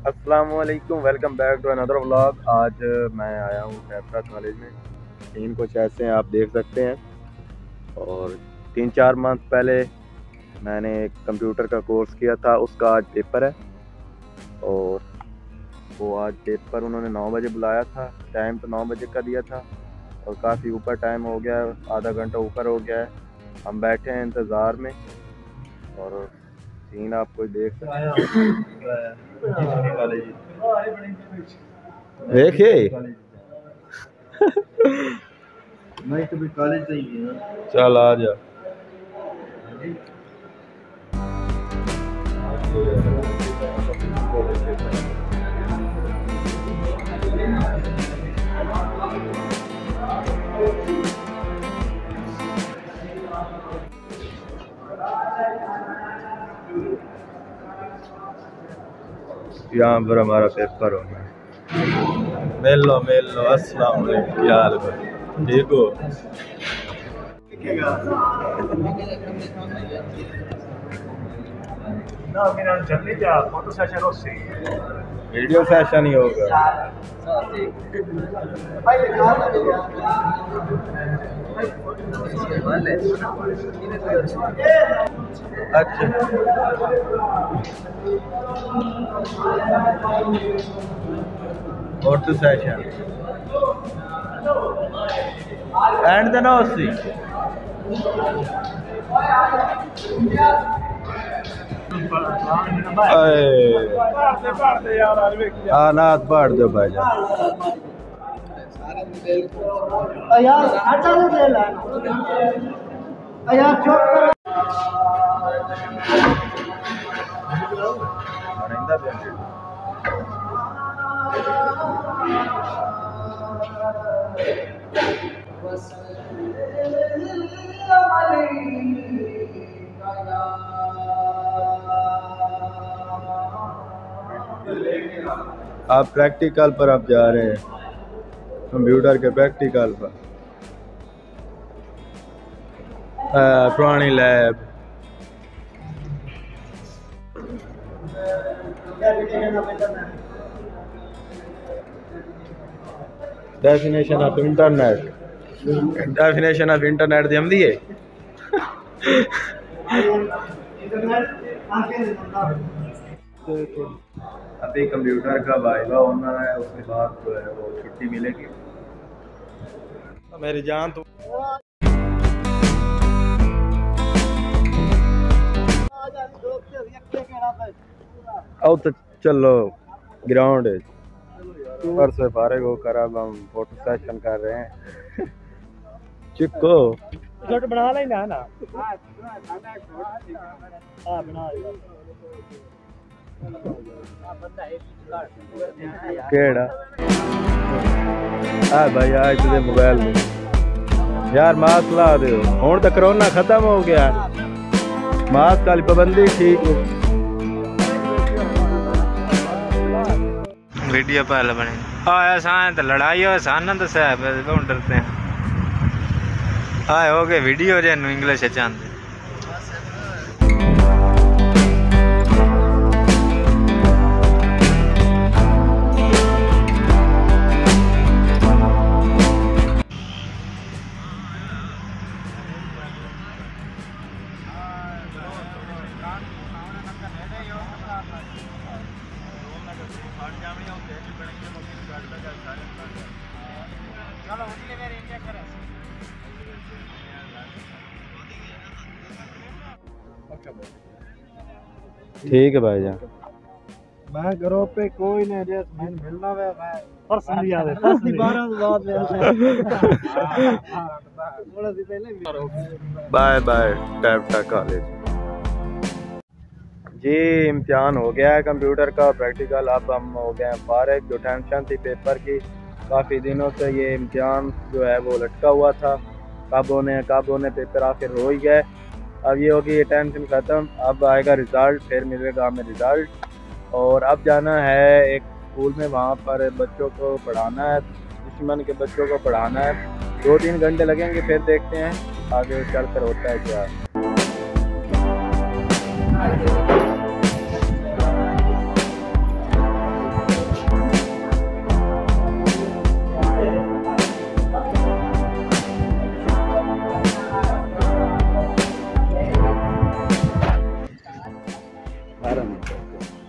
अस्सलामुअलैकुम, welcome back to another vlog. आज मैं आया हूँ कैप्टा कॉलेज में। सीन कुछ ऐसे हैं, आप देख सकते हैं। और 3-4 मंथ पहले मैंने कंप्यूटर का कोर्स किया था, उसका आज पेपर है। और वो आज पेपर उन्होंने 9 बजे बुलाया था। टाइम तो 9 बजे का दिया था और काफ़ी ऊपर टाइम हो गया है, आधा घंटा ऊपर हो गया है। हम बैठे हैं इंतज़ार में और सीन आप कोई देख सकते देखिए। नहीं तो भी कॉलेज चाहिए। चल आ जा। यहाँ पर हमारा पेपर होना है। मिल लो अस्सलाम वालेकुम, क्या हाल है? ठीक हो? वीडियो सेशन ही होगा। अच्छा, फोटो सेशन एंड देना उसी नाथ पढ़ दो भाईजान। आप प्रैक्टिकल पर आप जा रहे हैं, कंप्यूटर के प्रैक्टिकल पर। पुरानी lab. Definition of internet. Definition of internet दी हमदी है। अभी कंप्यूटर का वाइवा होना है, उसके बाद जो है वो छुट्टी मिलेगी। मेरी जान तो आओ तो चलो ग्राउंड है पर से फारिग होकर अब हम फोटो सेशन कर रहे हैं। चिक्को छोटे बना लेना ना। हां बना केड़ा आ भाई आज तेरे मोबाइल में यार मास्क ला दे। हुण तो कोरोना खत्म हो गया, मास्क वाली पाबंदी ठीक है। वीडियो पहले बने आसान तो लड़ाई हो आसान तो साहब कौन डरते हैं। आए हो गए वीडियो जन इंग्लिश चाहते। ठीक है भाईजान। मैं घरों पे कोई नहीं रेस मैं मिलना है मैं पर्सनली आ रहे 12 बाद में बाय बाय कैप्टा कॉलेज। जी इम्तिहान हो गया है कंप्यूटर का प्रैक्टिकल। अब हम हो गए हैं फारिग। जो टेंशन थी पेपर की, काफ़ी दिनों से ये इम्तिहान जो है वो लटका हुआ था, कब होने पेपर आखिर हो ही गए। अब ये होगी ये टेंशन ख़त्म। अब आएगा रिज़ल्ट, फिर मिलेगा हमें रिज़ल्ट। और अब जाना है एक स्कूल में, वहाँ पर बच्चों को पढ़ाना है, दुश्मन के बच्चों को पढ़ाना है। 2-3 घंटे लगेंगे, फिर देखते हैं आगे चल कर होता है क्या। को।